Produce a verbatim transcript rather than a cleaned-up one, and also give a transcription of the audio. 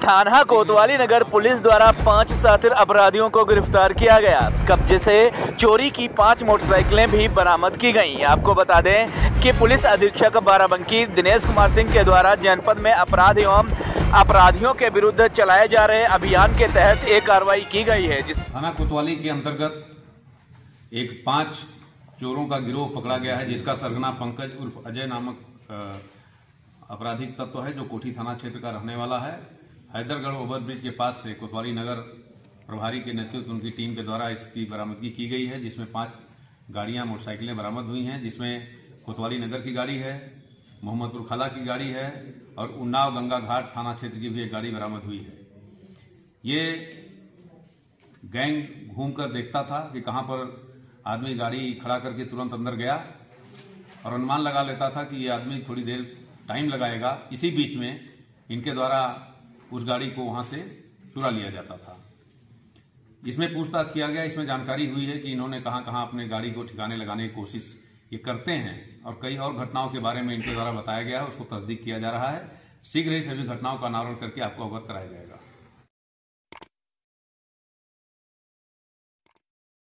थाना कोतवाली नगर पुलिस द्वारा पांच शातिर अपराधियों को गिरफ्तार किया गया। कब्जे से चोरी की पांच मोटरसाइकिलें भी बरामद की गईं। आपको बता दें कि पुलिस अधीक्षक बाराबंकी दिनेश कुमार सिंह के द्वारा जनपद में अपराध एवं अपराधियों के विरुद्ध चलाए जा रहे अभियान के तहत एक कार्रवाई की गई है। थाना कोतवाली के अंतर्गत एक पांच चोरों का गिरोह पकड़ा गया है, जिसका सरगना पंकज उर्फ अजय नामक आपराधिक तत्व है, जो कोठी थाना क्षेत्र का रहने वाला है। हैदरगढ़ ओवरब्रिज के पास से कोतवाली नगर प्रभारी के नेतृत्व उनकी टीम के द्वारा इसकी बरामदगी की गई है, जिसमें पांच गाड़ियां मोटरसाइकिलें बरामद हुई हैं, जिसमें कोतवाली नगर की गाड़ी है, मोहम्मदपुर खला की गाड़ी है और उन्नाव गंगा घाट थाना क्षेत्र की भी एक गाड़ी बरामद हुई है। ये गैंग घूमकर देखता था कि कहां पर आदमी गाड़ी खड़ा करके तुरंत अंदर गया और अनुमान लगा लेता था कि ये आदमी थोड़ी देर टाइम लगाएगा। इसी बीच में इनके द्वारा उस गाड़ी को वहां से चुरा लिया जाता था। इसमें पूछताछ किया गया, इसमें जानकारी हुई है कि इन्होंने कहां कहां अपने गाड़ी को ठिकाने लगाने की कोशिश ये करते हैं और कई और घटनाओं के बारे में इनके द्वारा बताया गया है, उसको तस्दीक किया जा रहा है। शीघ्र ही सभी घटनाओं का अनावरण करके आपको अवगत कराया जाएगा।